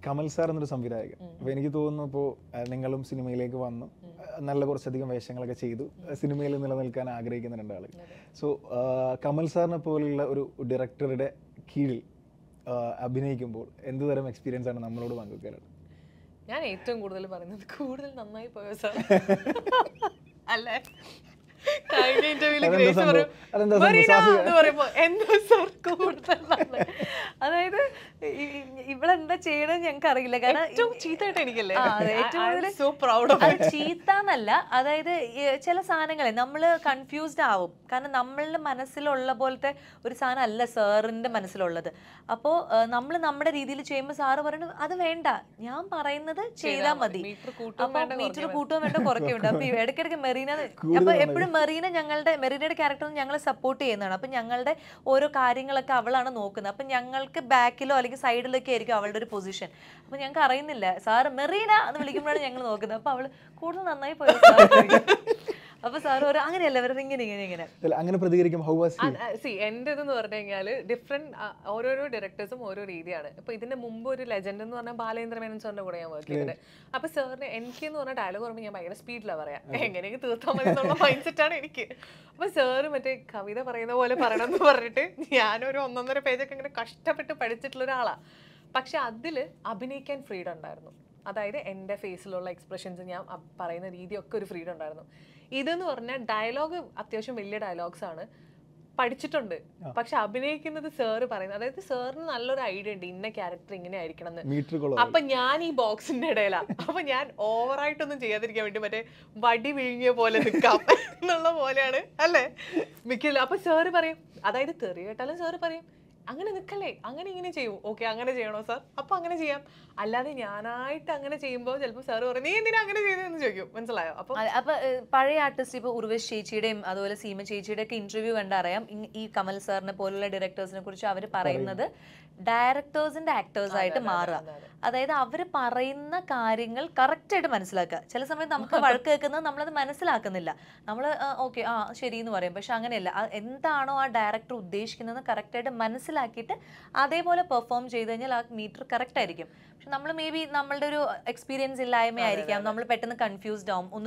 Kamal sir എന്നൊരു സംവിധായകൻ. അപ്പോൾ എനിക്ക് തോന്നുന്നു ഇപ്പോൾ നിങ്ങളും സിനിമയിലേക്ക് വന്നു, നല്ല കുറച്ചധികം വേഷങ്ങളൊക്കെ ചെയ്തു, സിനിമയിൽ നിലനിൽക്കാൻ ആഗ്രഹിക്കുന്ന രണ്ടാൾ. സോ കമൽ സാറിനെ പോലുള്ള ഒരു ഡയറക്ടറുടെ കീഴിൽ അഭിനയിക്കുമ്പോൾ എന്ത് തരം എക്സ്പീരിയൻസ് ആണ് നമ്മളോട് പങ്കുവെക്കാറുള്ളത്? ഞാൻ ഏറ്റവും കൂടുതൽ പറയുന്നത് കൂടുതൽ നന്നായി പോയോ സാർ അല്ലേ. കഴിഞ്ഞ ഇന്റർവ്യൂല് ഗ്രേസ് പറയും മറീന എന്ന് പറയുമ്പോ എന്താ സാർ കൂടുതൽ അതായത് ഇവളെന്താ ചെയ്യണമെന്ന് ഞങ്ങൾക്ക് അറിയില്ല. കാരണം ഏറ്റവും ചീത്തയായിട്ട് എനിക്കല്ലേ സോ പ്രൗഡ്. ചീത്താന്നല്ല, അതായത് ചില സാധനങ്ങളെ നമ്മള് കൺഫ്യൂസ്ഡ് ആവും. കാരണം നമ്മളുടെ മനസ്സിലുള്ള പോലത്തെ ഒരു സാധനം അല്ല സാറിന്റെ മനസ്സിലുള്ളത്. അപ്പോൾ നമ്മൾ നമ്മുടെ രീതിയിൽ ചെയ്യുമ്പോൾ സാറ് പറയുന്നത് അത് വേണ്ട, ഞാൻ പറയുന്നത് ചെയ്താൽ മതി. മീറ്റർ കൂട്ടുകയും വേണ്ട കുറയ്ക്കും വേണ്ട. അപ്പൊ ഇടയ്ക്കിടയ്ക്ക് മെറീന, അപ്പൊ എപ്പോഴും മെറീനയുടെ ക്യാരക്ടർ ഞങ്ങളെ സപ്പോർട്ട് ചെയ്യുന്നതാണ്. അപ്പൊ ഞങ്ങളുടെ ഓരോ കാര്യങ്ങളൊക്കെ അവളാണ് നോക്കുന്നത്. അപ്പൊ ഞങ്ങൾക്ക് ബാക്കിലോ അല്ലെങ്കിൽ സൈഡിലൊക്കെ ആയിരിക്കും അവളുടെ ഒരു പൊസിഷൻ. അപ്പൊ ഞങ്ങൾക്ക് അറിയുന്നില്ല സാറ് മെറീന എന്ന് വിളിക്കുമ്പോഴാണ് ഞങ്ങൾ നോക്കുന്നത്. അപ്പൊ അവള് കൂടുതൽ നന്നായി പോയി. അപ്പൊ സാറ് പറയും അങ്ങനെയല്ല അവരുടെ ഇങ്ങനെ അങ്ങനെ പ്രതികരിക്കും. എന്റെ ഇതെന്ന് പറഞ്ഞു കഴിഞ്ഞാൽ ഡിഫറെന്റ് ഓരോരോ ഡയറക്ടേഴ്സും ഓരോ രീതിയാണ്. ഇപ്പൊ ഇതിന്റെ മുമ്പ് ഒരു ലെജൻഡ് എന്ന് പറഞ്ഞാൽ ബാലേന്ദ്ര മേനോൻ സാറിന്റെ കൂടെ ഞാൻ വർക്ക് ചെയ്തിട്ട്. അപ്പൊ സാറിന് എനിക്ക് എന്ന് പറഞ്ഞ ഡയലോഗ് പറയുമ്പോൾ ഞാൻ ഭയങ്കര സ്പീഡിലാണ് പറയാം, എങ്ങനെയൊക്കെ തീർത്താൽ മതി എന്നുള്ള മൈൻഡ് സെറ്റാണ് എനിക്ക്. അപ്പൊ സാറ് മറ്റേ കവിത പറയുന്ന പോലെ പറയണം എന്ന് പറഞ്ഞിട്ട് ഞാനൊരു 1.5 പേജൊക്കെ ഇങ്ങനെ കഷ്ടപ്പെട്ട് പഠിച്ചിട്ടുള്ള ഒരാളാണ്. പക്ഷെ അതിൽ അഭിനയിക്കാൻ ഫ്രീഡം ഉണ്ടായിരുന്നു. അതായത് എൻ്റെ ഫേസിലുള്ള എക്സ്പ്രഷൻസ്, ഞാൻ പറയുന്ന രീതിയൊക്കെ ഒരു ഫ്രീഡം ഉണ്ടായിരുന്നു. ഇതെന്ന് പറഞ്ഞാൽ ഡയലോഗ് അത്യാവശ്യം വലിയ ഡയലോഗ്സ് ആണ്, പഠിച്ചിട്ടുണ്ട്. പക്ഷെ അഭിനയിക്കുന്നത് സാറ് പറയുന്നത്, അതായത് സാറിന് നല്ലൊരു ഐഡിയ ഉണ്ട് ഇന്ന ക്യാരക്ടർ ഇങ്ങനെ ആയിരിക്കണം എന്ന്. അപ്പൊ ഞാൻ ഈ ബോക്സിന്റെ ഇടയിലാണ്. അപ്പൊ ഞാൻ ഓവറായിട്ടൊന്നും ചെയ്യാതിരിക്കാൻ വേണ്ടി മറ്റേ വടി വിഴുങ്ങിയ പോലെ നിൽക്കാം എന്നുള്ള പോലെയാണ് അല്ലേ മിക്കില്ല. അപ്പൊ സാറ് പറയും, അതായത് തെറി കേട്ടാലും സാറ് പറയും അങ്ങനെ നിൽക്കല്ലേ, അങ്ങനെ ഇങ്ങനെ ചെയ്യും. ഓക്കെ അങ്ങനെ ചെയ്യണോ സാർ? അപ്പൊ അങ്ങനെ ചെയ്യാം. അല്ലാതെ ഞാനായിട്ട് അങ്ങനെ ചെയ്യുമ്പോൾ ചിലപ്പോൾ സാറ് പറയും നീ എന്തിനാ അങ്ങനെ ചെയ്തതെന്ന് ചോദിക്കും. മനസ്സിലായോ? അപ്പൊ പഴയ ആർട്ടിസ്റ്റ് ഇപ്പൊ ഉർവശി ചേച്ചിയുടെയും അതുപോലെ സീമ ചേച്ചിയുടെ ഒക്കെ ഇന്റർവ്യൂ കണ്ടറിയാം ഈ കമൽ സാറിനെ പോലുള്ള ഡയറക്ടേഴ്സിനെ കുറിച്ച് അവർ പറയുന്നത് ഡയറക്ടേഴ്സിന്റെ ആക്ടേഴ്സ് ആയിട്ട് മാറുക. അതായത് അവര് പറയുന്ന കാര്യങ്ങൾ കറക്റ്റ് ആയിട്ട് മനസ്സിലാക്കുക. ചില സമയത്ത് നമുക്ക് വഴക്ക് കേൾക്കുന്നത് നമ്മളത് മനസ്സിലാക്കുന്നില്ല. നമ്മൾ ഓക്കെ ശരി എന്ന് പറയും. പക്ഷെ അങ്ങനെയല്ല, എന്താണോ ആ ഡയറക്ടർ ഉദ്ദേശിക്കുന്നത് കറക്റ്റ് ആയിട്ട് മനസ്സിലാക്കിയിട്ട് അതേപോലെ പെർഫോം ചെയ്ത് കഴിഞ്ഞാൽ ആ മീറ്റർ കറക്റ്റ് ആയിരിക്കും. പക്ഷെ നമ്മൾ മേ ബി നമ്മളുടെ ഒരു എക്സ്പീരിയൻസ് ഇല്ലായ്മയായിരിക്കാം, നമ്മൾ പെട്ടെന്ന് കൺഫ്യൂസ്ഡ് ആവും, ഒന്ന്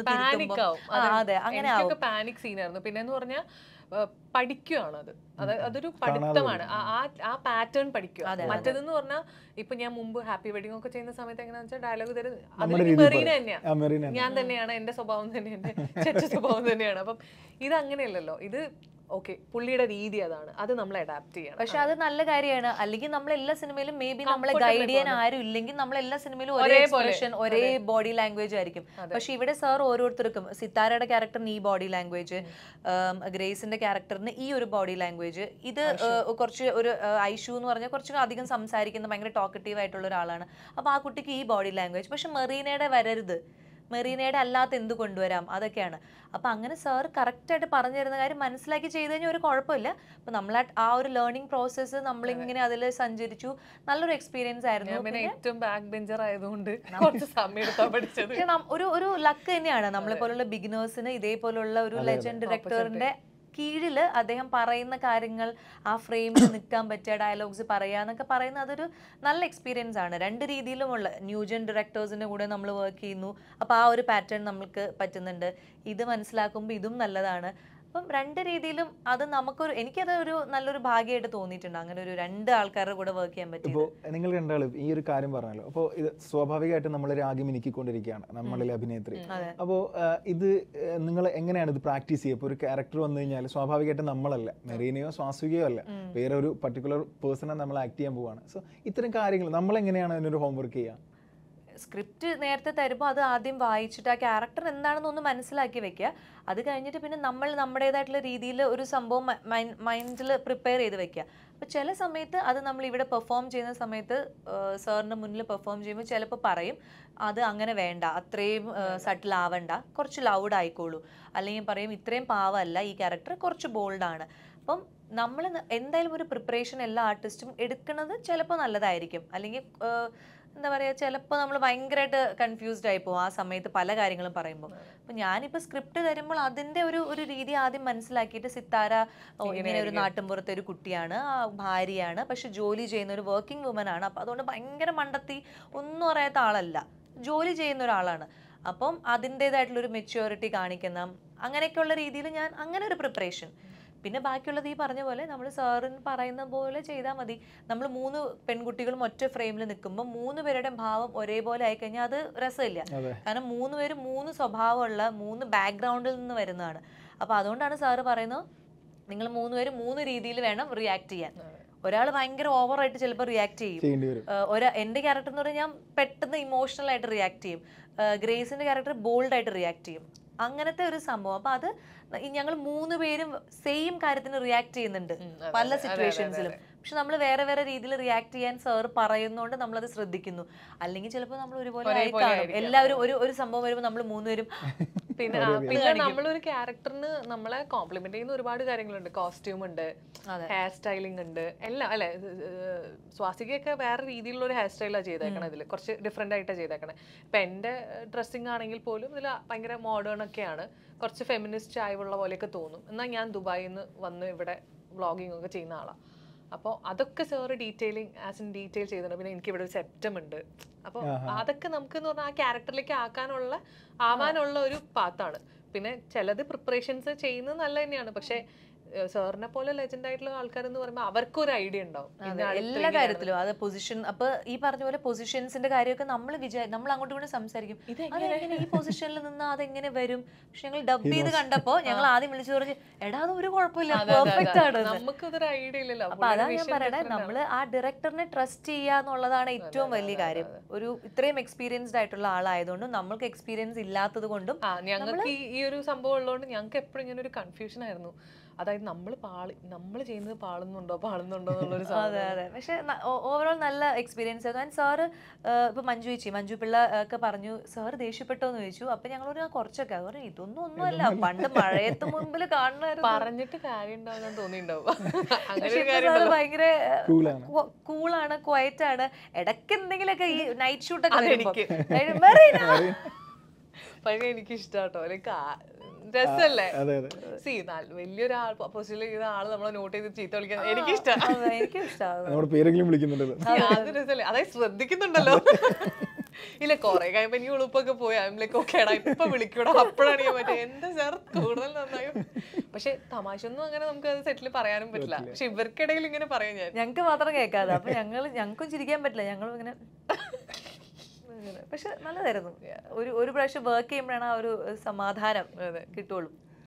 അതെ അങ്ങനെ ആവും. പാനിക് സീനായിരുന്നു. പിന്നെന്ന് പറഞ്ഞാൽ പഠിക്കുകയാണ് അതൊരു പഠിത്തമാണ്. ആ പാറ്റേൺ പഠിക്കുക. മറ്റേതെന്ന് പറഞ്ഞാൽ ഇപ്പൊ ഞാൻ മുമ്പ് ഹാപ്പി വെഡിങ് ഒക്കെ ചെയ്യുന്ന സമയത്ത് എങ്ങനെയാണെന്ന് വെച്ചാൽ ഡയലോഗ് തരുന്നത് മെറീന തന്നെയാണ്, ഞാൻ തന്നെയാണ്, എന്റെ സ്വഭാവം തന്നെയാണ്, ചെറ്റ സ്വഭാവം തന്നെയാണ്. അപ്പം ഇത് അങ്ങനെയല്ലല്ലോ. ഇത് ഓക്കെ പുള്ളിയുടെ രീതി അതാണ്, അത് നമ്മൾ അഡാപ്റ്റ് ചെയ്യണം. പക്ഷെ അത് നല്ല കാര്യമാണ്. അല്ലെങ്കിൽ നമ്മൾ എല്ലാ സിനിമയിലും മേ ബി നമ്മളെ ഗൈഡ് ചെയ്യാൻ ആരും ഇല്ലെങ്കിൽ നമ്മൾ എല്ലാ സിനിമയിലും ഒരേ എക്സ്പ്രഷൻ ഒരേ ബോഡി ലാംഗ്വേജ് ആയിരിക്കും. പക്ഷെ ഇവിടെ സാർ ഓരോരുത്തർക്കും, സിത്താരയുടെ ക്യാരക്ടറിന് ഈ ബോഡി ലാംഗ്വേജ്, ഗ്രേസിന്റെ ക്യാരക്ടറിന് ഈ ഒരു ബോഡി ലാംഗ്വേജ്, ഇത് കുറച്ച് ഒരു ഐഷു എന്ന് പറഞ്ഞാൽ കുറച്ച് അധികം സംസാരിക്കുന്ന ഭയങ്കര ടോക്കറ്റീവ് ആയിട്ടുള്ള ഒരാളാണ്. അപ്പൊ ആ കുട്ടിക്ക് ഈ ബോഡി ലാംഗ്വേജ്. പക്ഷെ മെറീനയുടെ വരരുത്, മെറീനയുടെ അല്ലാത്ത എന്ത് കൊണ്ടുവരാം, അതൊക്കെയാണ്. അപ്പം അങ്ങനെ സാർ കറക്റ്റായിട്ട് പറഞ്ഞു തരുന്ന കാര്യം മനസ്സിലാക്കി ചെയ്ത് കഴിഞ്ഞാൽ ഒരു കുഴപ്പമില്ല. അപ്പം നമ്മൾ ആ ഒരു ലേണിംഗ് പ്രോസസ്സ് നമ്മളിങ്ങനെ അതിൽ സഞ്ചരിച്ചു, നല്ലൊരു എക്സ്പീരിയൻസ് ആയിരുന്നു. ഏറ്റവും ബാക്ക് ബെഞ്ചർ ആയതുകൊണ്ട് കുറച്ച് സമയം എടുത്താ പഠിച്ചത്. ഒരു ലക്ക് തന്നെയാണ് നമ്മളെ പോലുള്ള ബിഗിനേഴ്സിന് ഇതേപോലുള്ള ഒരു ലെജൻഡ് ഡയറക്ടറിന്റെ കീഴിൽ അദ്ദേഹം പറയുന്ന കാര്യങ്ങൾ ആ ഫ്രെയിമിൽ നിൽക്കാൻ പറ്റിയ ഡയലോഗ്സ് പറയാന്നൊക്കെ പറയുന്നത് അതൊരു നല്ല എക്സ്പീരിയൻസ് ആണ്. രണ്ട് രീതിയിലുമുള്ള ന്യൂജൻ ഡയറക്ടേഴ്സിൻ്റെ കൂടെ നമ്മൾ വർക്ക് ചെയ്യുന്നു. അപ്പോൾ ആ ഒരു പാറ്റേൺ നമുക്ക് പറ്റുന്നുണ്ട്. ഇത് മനസ്സിലാക്കുമ്പോൾ ഇതും നല്ലതാണ്. അപ്പം രണ്ട് രീതിയിലും അത് നമുക്കൊരു, എനിക്കത് ഒരു നല്ലൊരു ഭാഗ്യമായിട്ട് തോന്നിയിട്ടുണ്ട് അങ്ങനെ ഒരു രണ്ട് ആൾക്കാരുടെ കൂടെ വർക്ക് ചെയ്യാൻ പറ്റും. ഇപ്പോൾ നിങ്ങൾ രണ്ടാളും ഈ ഒരു കാര്യം പറഞ്ഞല്ലോ, അപ്പോൾ ഇത് സ്വാഭാവികമായിട്ട് നമ്മൾ രാഗി മിനുക്കിക്കൊണ്ടിരിക്കുകയാണ് നമ്മളിലെ അഭിനേത്രി. അപ്പോൾ ഇത് നിങ്ങൾ എങ്ങനെയാണ് ഇത് പ്രാക്ടീസ് ചെയ്യുക? ഇപ്പോൾ ഒരു ക്യാരക്ടർ വന്നു കഴിഞ്ഞാൽ സ്വാഭാവികമായിട്ട് നമ്മളല്ല, മെറീനയോ സ്വാസികയോ അല്ല, വേറെ ഒരു പർട്ടിക്കുലർ പേഴ്സണെ നമ്മൾ ആക്ട് ചെയ്യാൻ പോവാണ്. സോ ഇത്തരം കാര്യങ്ങൾ നമ്മളെങ്ങനെയാണ് അതിനൊരു ഹോംവർക്ക് ചെയ്യുക? സ്ക്രിപ്റ്റ് നേരത്തെ തരുമ്പോൾ അത് ആദ്യം വായിച്ചിട്ട് ആ ക്യാരക്ടർ എന്താണെന്നൊന്ന് മനസ്സിലാക്കി വെക്കുക. അത് കഴിഞ്ഞിട്ട് പിന്നെ നമ്മൾ നമ്മുടേതായിട്ടുള്ള രീതിയിൽ ഒരു സംഭവം മൈൻഡിൽ പ്രിപ്പയർ ചെയ്ത് വെക്കുക. അപ്പോൾ ചില സമയത്ത് അത് നമ്മൾ ഇവിടെ പെർഫോം ചെയ്യുന്ന സമയത്ത് സാറിൻ്റെ മുന്നിൽ പെർഫോം ചെയ്യുമ്പോൾ ചിലപ്പോൾ പറയും അത് അങ്ങനെ വേണ്ട, അത്രയും സട്ടിൽ ആവണ്ട, കുറച്ച് ലൗഡ് ആയിക്കോളൂ. അല്ലെങ്കിൽ പറയും ഇത്രയും പാവമല്ല ഈ ക്യാരക്ടർ, കുറച്ച് ബോൾഡാണ്. അപ്പം നമ്മൾ എന്തായാലും ഒരു പ്രിപ്പറേഷൻ എല്ലാ ആർട്ടിസ്റ്റും എടുക്കുന്നത് ചിലപ്പോൾ നല്ലതായിരിക്കും. അല്ലെങ്കിൽ എന്താ പറയുക, ചിലപ്പോൾ നമ്മൾ ഭയങ്കരമായിട്ട് കൺഫ്യൂസ്ഡ് ആയി പോകും ആ സമയത്ത് പല കാര്യങ്ങളും പറയുമ്പോൾ. അപ്പം ഞാനിപ്പോൾ സ്ക്രിപ്റ്റ് തരുമ്പോൾ അതിൻ്റെ ഒരു രീതി ആദ്യം മനസ്സിലാക്കിയിട്ട്, സിത്താര ഇങ്ങനെ ഒരു നാട്ടിൻപുറത്തെ ഒരു കുട്ടിയാണ്, ഭാര്യയാണ്, പക്ഷെ ജോലി ചെയ്യുന്ന ഒരു വർക്കിംഗ് വുമൻ ആണ്. അപ്പം അതുകൊണ്ട് ഭയങ്കര മണ്ടത്തി ഒന്നും അറിയാത്ത ആളല്ല, ജോലി ചെയ്യുന്ന ഒരാളാണ്. അപ്പം അതിൻ്റെതായിട്ടുള്ളൊരു മെച്യൂരിറ്റി കാണിക്കുന്ന അങ്ങനെയൊക്കെയുള്ള രീതിയിൽ ഞാൻ അങ്ങനെ ഒരു പ്രിപ്പറേഷൻ. പിന്നെ ബാക്കിയുള്ളത് ഈ പറഞ്ഞ പോലെ നമ്മൾ സാറിന് പറയുന്ന പോലെ ചെയ്താൽ മതി. നമ്മൾ 3 പെൺകുട്ടികളും ഒറ്റ ഫ്രെയിമിൽ നിൽക്കുമ്പോൾ 3 പേരുടെ ഭാവം ഒരേപോലെ ആയിക്കഴിഞ്ഞാൽ അത് രസമില്ല. കാരണം 3 പേരും 3 സ്വഭാവമുള്ള 3 ബാക്ക്ഗ്രൗണ്ടിൽ നിന്ന് വരുന്നതാണ്. അപ്പോൾ അതുകൊണ്ടാണ് സാറ് പറയുന്നത് നിങ്ങൾ 3 പേരും 3 രീതിയിൽ വേണം റിയാക്ട് ചെയ്യാൻ. ഒരാൾ ഭയങ്കര ഓവറായിട്ട് ചിലപ്പോൾ റിയാക്ട് ചെയ്യും. എൻ്റെ ക്യാരക്ടർ എന്ന് പറഞ്ഞാൽ ഞാൻ പെട്ടെന്ന് ഇമോഷണൽ ആയിട്ട് റിയാക്ട് ചെയ്യും. ഗ്രേസിന്റെ ക്യാരക്ടർ ബോൾഡായിട്ട് റിയാക്ട് ചെയ്യും. അങ്ങനത്തെ ഒരു സംഭവം. അപ്പൊ അത് ഞങ്ങൾ 3 പേരും സെയിം കാര്യത്തിന് റിയാക്ട് ചെയ്യുന്നുണ്ട് പല സിറ്റുവേഷൻസിലും. പക്ഷെ നമ്മൾ വേറെ വേറെ രീതിയിൽ റിയാക്ട് ചെയ്യാൻ സാർ പറയുന്നതുകൊണ്ട് നമ്മളത് ശ്രദ്ധിക്കുന്നു. അല്ലെങ്കിൽ ചിലപ്പോൾ നമ്മൾ ഒരുപോലെ ആയി കാണും. എല്ലാവരും ഒരു സംഭവം വരുമ്പോൾ നമ്മൾ 3 പേരും പിന്നെ നമ്മളൊരു ക്യാരക്ടറിന് നമ്മളെ കോംപ്ലിമെന്റ് ചെയ്യുന്ന ഒരുപാട് കാര്യങ്ങളുണ്ട്. കോസ്റ്റ്യൂം ഉണ്ട്, ഹെയർ സ്റ്റൈലിംഗ് ഉണ്ട്, എല്ലാം അല്ലെ. സ്വാസികയൊക്കെ വേറെ രീതിയിലുള്ള ഒരു ഹെയർ സ്റ്റൈലാണ് ചെയ്തേക്കണത്. ഇതിൽ കുറച്ച് ഡിഫറെന്റ് ആയിട്ടാണ് ചെയ്തേക്കണേ. ഇപ്പൊ എന്റെ ഡ്രസ്സിങ് ആണെങ്കിൽ പോലും ഇതിൽ ഭയങ്കര മോഡേൺ ഒക്കെയാണ്, കുറച്ച് ഫെമിനിസ്റ്റ് ആയുള്ള പോലെയൊക്കെ തോന്നും. എന്നാൽ ഞാൻ ദുബായിൽ നിന്ന് വന്ന് ഇവിടെ വ്ളോഗിങ് ഒക്കെ ചെയ്യുന്ന ആളാണ്. അപ്പോൾ അതൊക്കെ സാറ് ഡീറ്റെയിലിംഗ് ഡീറ്റെയിൽ ചെയ്തിട്ടുണ്ട്. പിന്നെ എനിക്ക് ഇവിടെ ഒരു സെപ്റ്റം ഉണ്ട്. അപ്പോൾ അതൊക്കെ നമുക്ക് എന്ന് പറഞ്ഞാൽ ആ ക്യാരക്ടറിലേക്ക് ആവാനുള്ള ഒരു പാത്താണ്. പിന്നെ ചിലത് പ്രിപ്പറേഷൻസ് ചെയ്യുന്നത് നല്ല തന്നെയാണ്. പക്ഷെ സാറിനെ പോലെ ലെജൻഡ് ആയിട്ടുള്ള ആൾക്കാരെന്ന് പറയുമ്പോൾ അവർക്കൊരു ഐഡിയ ഉണ്ടാവും എല്ലാ കാര്യത്തിലും. അത് പൊസിഷൻ, അപ്പൊ ഈ പറഞ്ഞ പോലെ പൊസിഷൻസിന്റെ കാര്യമൊക്കെ നമ്മൾ അങ്ങോട്ടും ഇങ്ങോട്ടും സംസാരിക്കും. അതെങ്ങനെ ഈ പൊസിഷനിൽ നിന്ന് അതെങ്ങനെ വരും? പക്ഷെ ഞങ്ങൾ ഡബ് ചെയ്ത് കണ്ടപ്പോ ഞങ്ങൾ ആദ്യം വിളിച്ചു പറഞ്ഞു, എടാ അത് ഒരു കുഴപ്പമില്ല, പെർഫെക്റ്റ് ആണ്. നമുക്കതൊരു ഐഡിയ ഇല്ലല്ലോ. അപ്പൊ അതാണ് ഞാൻ പറയണേ, നമ്മള് ആ ഡയറക്ടറിനെ ട്രസ്റ്റ് ചെയ്യുക എന്നുള്ളതാണ് ഏറ്റവും വലിയ കാര്യം. ഒരു ഇത്രയും എക്സ്പീരിയൻസ്ഡ് ആയിട്ടുള്ള ആളായതുകൊണ്ടും നമ്മൾക്ക് എക്സ്പീരിയൻസ് ഇല്ലാത്തത് കൊണ്ടും ഞങ്ങൾക്ക് ഈ ഒരു സംഭവം ഉള്ളതുകൊണ്ട് ഞങ്ങൾക്ക് എപ്പോഴും ഇങ്ങനെ ഒരു കൺഫ്യൂഷൻ ആയിരുന്നു. അതായത് നമ്മൾ ചെയ്യുന്നത് പാളുന്നുണ്ടോ എന്നുള്ളൊരു അതെ അതെ. പക്ഷെ ഓവറോൾ നല്ല എക്സ്പീരിയൻസ് ആയിരുന്നു. ആൻഡ് സാറ് ഇപ്പൊ മഞ്ജു പിള്ള ഒക്കെ പറഞ്ഞു, സാറ് ദേഷ്യപ്പെട്ടോ എന്ന് ചോദിച്ചു. അപ്പൊ ഞങ്ങളൊരു കുറച്ചൊക്കെ പറഞ്ഞു, ഒന്നുമല്ല, പണ്ട് മഴയത്ത് മുമ്പിൽ കാണുമായിരുന്നു, പറഞ്ഞിട്ട് കാര്യം ഉണ്ടാവും തോന്നിണ്ടാവും. സാറ് ഭയങ്കര കൂളാണ്, ക്വയറ്റ് ആണ്. ഇടയ്ക്ക് എന്തെങ്കിലുമൊക്കെ ഈ നൈറ്റ് ഷൂട്ടൊക്കെ പക്ഷെ എനിക്ക് ഇഷ്ടാട്ടോ, രസല്ലേ. സി വലിയൊരാൾ പൊസിഷനിൽ ചെയ്ത ആള് നമ്മളെ നോട്ട് ചെയ്ത് ചീത്ത വിളിക്കാൻ അത് രസല്ലേ. അതായത് ശ്രദ്ധിക്കുന്നുണ്ടല്ലോ. ഇല്ല കൊറേ കഴിയുമ്പോ ഇനി ഉളുപ്പൊക്കെ പോയി ഓക്കേടാ ഇപ്പൊ വിളിക്കൂടാ, അപ്പോഴാണ് ഞാൻ പറ്റുക എന്താ സാർ കൂടുതൽ നന്നായും. പക്ഷെ തമാശ ഒന്നും അങ്ങനെ നമുക്ക് അത് സെറ്റിൽ പറയാനും പറ്റില്ല. പക്ഷെ ഇവർക്കിടയിൽ ഇങ്ങനെ പറയാം ഞാൻ, ഞങ്ങക്ക് മാത്രം കേൾക്കാതെ. അപ്പൊ ഞങ്ങൾക്കും ചിരിക്കാൻ പറ്റില്ല, ഞങ്ങളും ഇങ്ങനെ. പക്ഷെ നല്ലതായിരുന്നു. ഒരു പ്രാവശ്യം വർക്ക് ചെയ്യുമ്പോഴാണ് ആ ഒരു സമാധാനം കിട്ടുള്ളൂ.